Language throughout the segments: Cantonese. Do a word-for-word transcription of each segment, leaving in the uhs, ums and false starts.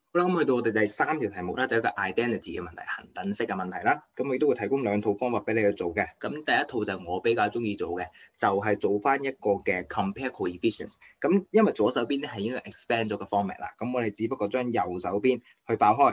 好啦，咁去到我哋第三條題目咧，就係一個 identity 嘅問題，恒等式嘅問題啦。咁我亦都會提供兩套方法俾你去做嘅。咁第一套就係我比較中意做嘅，就係做翻一個嘅 compare coefficients。咁因為左手邊咧係已經 expand 咗個 format 啦，咁我哋只不過將右手邊去爆開，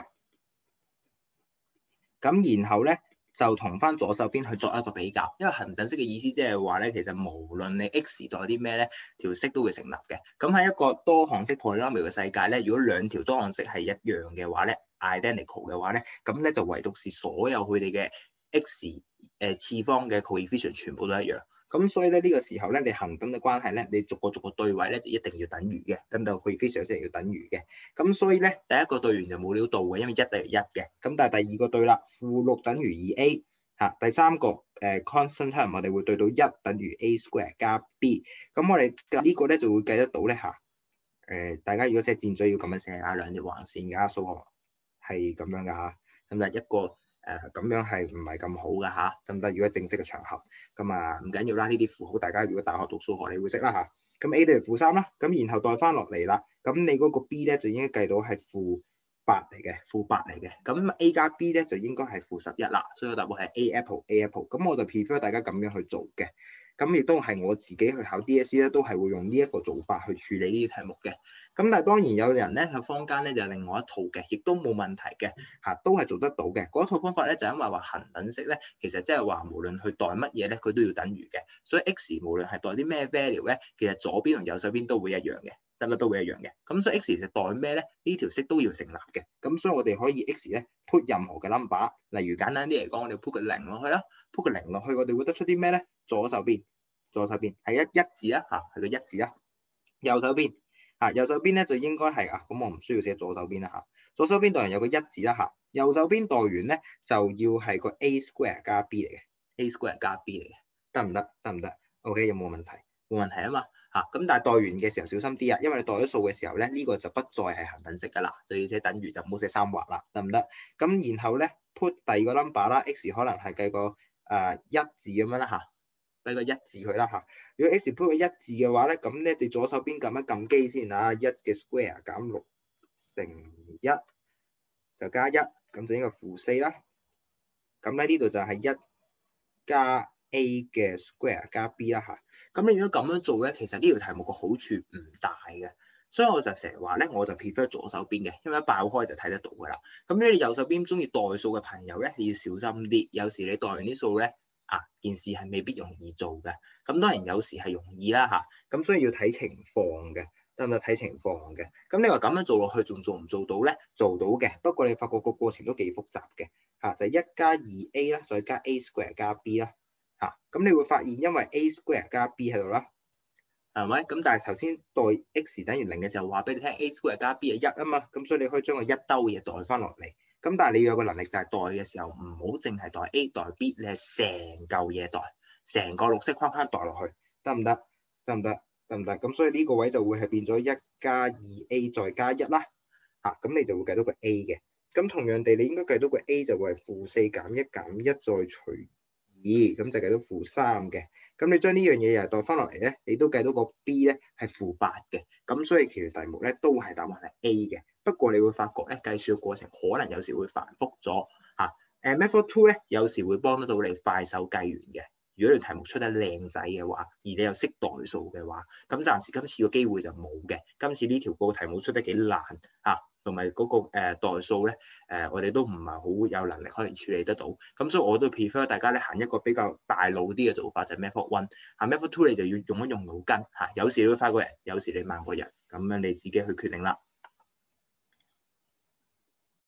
咁然後咧就同翻左手邊去作一個比較。因為恒等式嘅意思即係話咧，其實無論你 x 代啲咩咧，條式都會成立嘅。咁喺一個多項式 polynomial 嘅世界咧，如果兩條多項式係一樣嘅話咧 ，identical 嘅話咧，咁咧就唯獨是所有佢哋嘅 x 誒、呃、次方嘅 coefficient 全部都一樣。咁所以咧呢、這個時候咧，你恒等嘅關係咧，你逐個逐個對位咧就一定要等於嘅，咁就 coefficient 一定要等於嘅。咁所以咧，第一個對完就冇料到嘅，因為一等於一嘅。咁但係第二個對啦，負六等於二 a 嚇。第三個誒、呃、constant term 我哋會對到一等於 a square 加 b。咁我哋呢個咧就會計得到咧嚇。誒、呃，大家如果寫箭嘴要咁樣寫啊，兩條橫線㗎，數學係咁樣㗎嚇。咁啊一個。誒咁、呃、樣係唔係咁好㗎嚇？得唔得？如果正式嘅場合，咁啊唔緊要啦。呢啲符號大家如果大學讀數學，你會識啦嚇。咁 a 等於負三啦，咁然後代翻落嚟啦。咁你嗰個 b 咧就已經計到係負八嚟嘅，負八嚟嘅。咁 a 加 b 咧就應該係負十一啦。所以答案係 a apple a apple。咁我就 prefer 大家咁樣去做嘅。咁亦都係我自己去考 D S E 咧，都係會用呢一個做法去處理呢啲題目嘅。咁但係當然有人咧喺坊間咧就係另外一套嘅，亦都冇問題嘅嚇，都係做得到嘅。嗰套方法咧就因為話恒等式咧，其實即係話無論佢代乜嘢咧，佢都要等於嘅。所以 x 無論係代啲咩 value 咧，其實左邊同右手邊都會一樣嘅，得唔得都會一樣嘅。咁所以 x 其實代咩咧？呢條式都要成立嘅。咁所以我哋可以 x 咧 put 任何嘅 number，例如簡單啲嚟講，我哋 put 個零落去啦 ，put 個零落去，我哋會得出啲咩咧？左手邊。左手邊係一一字啦嚇，係個一字啦。右手邊嚇，右手邊咧就應該係啊，咁我唔需要寫左手邊啦嚇。左手邊代完有個一字啦嚇，右手邊代完咧就要係個 a square 加 b 嚟嘅 ，a square 加 b 嚟嘅，得唔得？得唔得 ？OK，有冇問題？冇問題啊嘛嚇。咁但係代完嘅時候小心啲啊，因為你代咗數嘅時候咧，呢、這個就不再係恒等式㗎啦，就要寫等於，就唔好寫三畫啦，得唔得？咁然後咧 put 第二個 number 啦 ，x 可能係計個誒、呃、一字咁樣啦嚇。俾個一字佢啦嚇。如果 x put 個一字嘅話咧，咁咧你左手邊撳一撳機先啊，一嘅 square 減六乘一就加一，咁就應該負四啦。咁咧呢度就係一加 a 嘅 square 加 b 啦嚇。咁你如果咁樣做咧，其實呢條題目個好處唔大嘅，所以我就成日話咧，我就 prefer 左手邊嘅，因為一爆開就睇得到㗎啦。咁你右手邊中意代數嘅朋友咧，你要小心啲，有時你代完啲數咧。啊，件事係未必容易做嘅，咁當然有時係容易啦嚇，咁所以要睇情況嘅，得唔得？睇情況嘅，咁你話咁樣做落去仲做唔做到咧？做到嘅，不過你發覺個過程都幾複雜嘅嚇，就係一加二 a 啦，再加 a square 加 b 啦嚇，咁你會發現因為 a square 加 b 喺度啦，係咪？咁但係頭先代 x 等於零嘅時候話俾你聽 a square 加 b 係一啊嘛，咁所以你可以將個一兜嘢代翻落嚟。咁但係你要有個能力就係代嘅時候唔好淨係代 A 代 B， 你係成嚿嘢代，成個綠色框框代落去，得唔得？得唔得？得唔得？咁所以呢個位就會係變咗一加二 A 再加一啦，嚇、啊，咁你就會計到個 A 嘅。咁同樣地，你應該計到個 A 就會係負四減一減一再除二，咁就計到負三嘅。咁你將呢樣嘢又代翻落嚟咧，你都計到個 B 咧係負八嘅。咁所以其實題目咧都係答案係 A 嘅。不過你會發覺咧，計算嘅過程可能有時會繁複咗嚇。誒 Method Two 咧有時會幫得到你快手計完嘅。如果你題目出得靚仔嘅話，而你又識代數嘅話，咁暫時今次個機會就冇嘅。今次呢條個題目出得幾難嚇，同埋嗰個誒、呃、代數咧誒、呃，我哋都唔係好有能力可以處理得到。咁所以我都 prefer 大家咧行一個比較大腦啲嘅做法，就係、Method One 嚇。Method Two 你就要用一用腦筋嚇。有時你會快過人，有時你慢過人，咁樣你自己去決定啦。